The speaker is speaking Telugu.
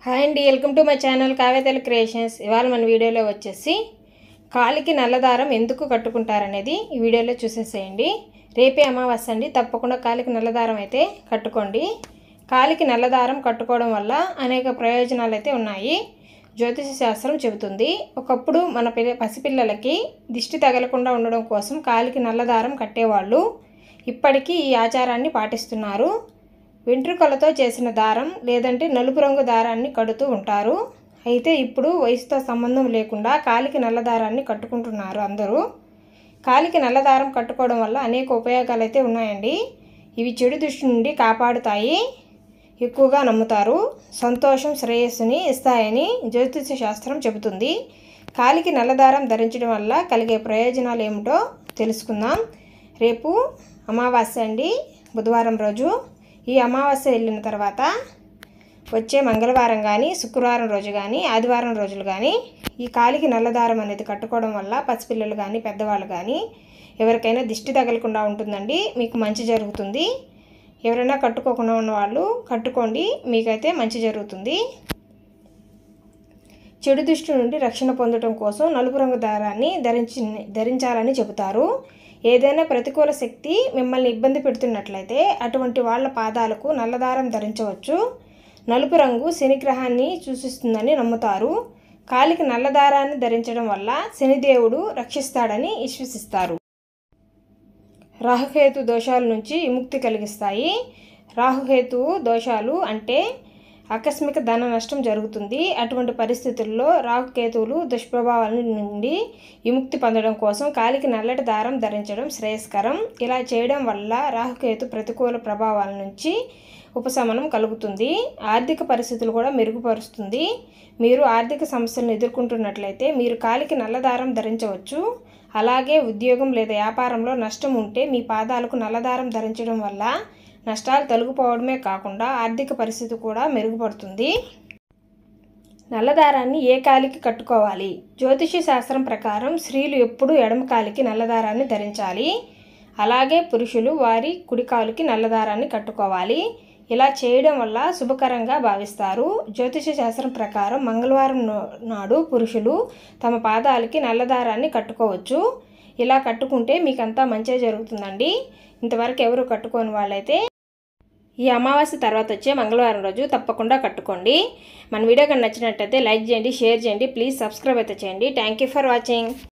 హాయ్ అండి, వెల్కమ్ టు మై ఛానల్ కావ్యతెలు క్రియేషన్స్. ఇవాళ మన వీడియోలో వచ్చేసి కాలికి నల్లదారం ఎందుకు కట్టుకుంటారనేది ఈ వీడియోలో చూసేసేయండి. రేపే అమావాస్య అండి, తప్పకుండా కాలికి నల్లదారం అయితే కట్టుకోండి. కాలికి నల్లదారం కట్టుకోవడం వల్ల అనేక ప్రయోజనాలు అయితే ఉన్నాయి. జ్యోతిష శాస్త్రం చెబుతుంది. ఒకప్పుడు మన పసిపిల్లలకి దిష్టి తగలకుండా ఉండడం కోసం కాలికి నల్లదారం కట్టేవాళ్ళు. ఇప్పటికీ ఈ ఆచారాన్ని పాటిస్తున్నారు. వెంట్రుకలతో చేసిన దారం లేదంటే నలుపు రంగు దారాన్ని కడుతూ ఉంటారు. అయితే ఇప్పుడు వయసుతో సంబంధం లేకుండా కాలికి నల్లదారాన్ని కట్టుకుంటున్నారు అందరూ. కాలికి నల్లదారం కట్టుకోవడం వల్ల అనేక ఉపయోగాలు అయితే ఉన్నాయండి. ఇవి చెడు దృష్టి నుండి కాపాడుతాయి, ఎక్కువగా నమ్ముతారు. సంతోషం, శ్రేయస్సుని ఇస్తాయని జ్యోతిష శాస్త్రం చెబుతుంది. కాలికి నల్లదారం ధరించడం వల్ల కలిగే ప్రయోజనాలు ఏమిటో తెలుసుకుందాం. రేపు అమావాస్య అండి, బుధవారం రోజు. ఈ అమావాస్య వెళ్ళిన తర్వాత వచ్చే మంగళవారం కానీ, శుక్రవారం రోజు కానీ, ఆదివారం రోజులు కానీ ఈ కాలికి నల్లదారం అనేది కట్టుకోవడం వల్ల పసిపిల్లలు కానీ, పెద్దవాళ్ళు కానీ ఎవరికైనా దిష్టి తగలకుండా ఉంటుందండి. మీకు మంచి జరుగుతుంది. ఎవరైనా కట్టుకోకుండా ఉన్న వాళ్ళు కట్టుకోండి, మీకైతే మంచి జరుగుతుంది. చెడు దృష్టి నుండి రక్షణ పొందడం కోసం నలుపు రంగు దారాన్ని ధరించాలని చెబుతారు. ఏదైనా ప్రతికూల శక్తి మిమ్మల్ని ఇబ్బంది పెడుతున్నట్లయితే అటువంటి వాళ్ళ పాదాలకు నల్లదారం ధరించవచ్చు. నలుపు రంగు శనిగ్రహాన్ని సూచిస్తుందని నమ్ముతారు. కాలికి నల్లదారాన్ని ధరించడం వల్ల శనిదేవుడు రక్షిస్తాడని విశ్వసిస్తారు. రాహుకేతు దోషాల నుంచి విముక్తి కలిగిస్తాయి. రాహుకేతు దోషాలు అంటే ఆకస్మిక ధన నష్టం జరుగుతుంది. అటువంటి పరిస్థితుల్లో రాహుకేతువులు దుష్ప్రభావాల నుండి విముక్తి పొందడం కోసం కాలికి నల్లటి దారం ధరించడం శ్రేయస్కరం. ఇలా చేయడం వల్ల రాహుకేతు ప్రతికూల ప్రభావాల నుంచి ఉపశమనం కలుగుతుంది. ఆర్థిక పరిస్థితులు కూడా మెరుగుపరుస్తుంది. మీరు ఆర్థిక సమస్యలను ఎదుర్కొంటున్నట్లయితే మీరు కాలికి నల్లదారం ధరించవచ్చు. అలాగే ఉద్యోగం లేదా వ్యాపారంలో నష్టం ఉంటే మీ పాదాలకు నల్లదారం ధరించడం వల్ల నష్టాలు తొలగిపోవడమే కాకుండా ఆర్థిక పరిస్థితి కూడా మెరుగుపడుతుంది. నల్లదారాన్ని ఏ కాలికి కట్టుకోవాలి? జ్యోతిష శాస్త్రం ప్రకారం స్త్రీలు ఎప్పుడూ ఎడమ కాలికి నల్లదారాన్ని ధరించాలి. అలాగే పురుషులు వారి కుడి కాలుకి నల్లదారాన్ని కట్టుకోవాలి. ఇలా చేయడం వల్ల శుభకరంగా భావిస్తారు. జ్యోతిష శాస్త్రం ప్రకారం మంగళవారం నాడు పురుషులు తమ పాదాలకి నల్లదారాన్ని కట్టుకోవచ్చు. ఇలా కట్టుకుంటే మీకంతా మంచి జరుగుతుందండి. ఇంతవరకు ఎవరు కట్టుకోని వాళ్ళైతే ఈ అమావాస్య తర్వాత వచ్చే మంగళవారం రోజు తప్పకుండా కట్టుకోండి. మన వీడియో కనుక నచ్చినట్టయితే లైక్ చేయండి, షేర్ చేయండి, ప్లీజ్ సబ్స్క్రైబ్ అయితే చేయండి. Thank you for watching.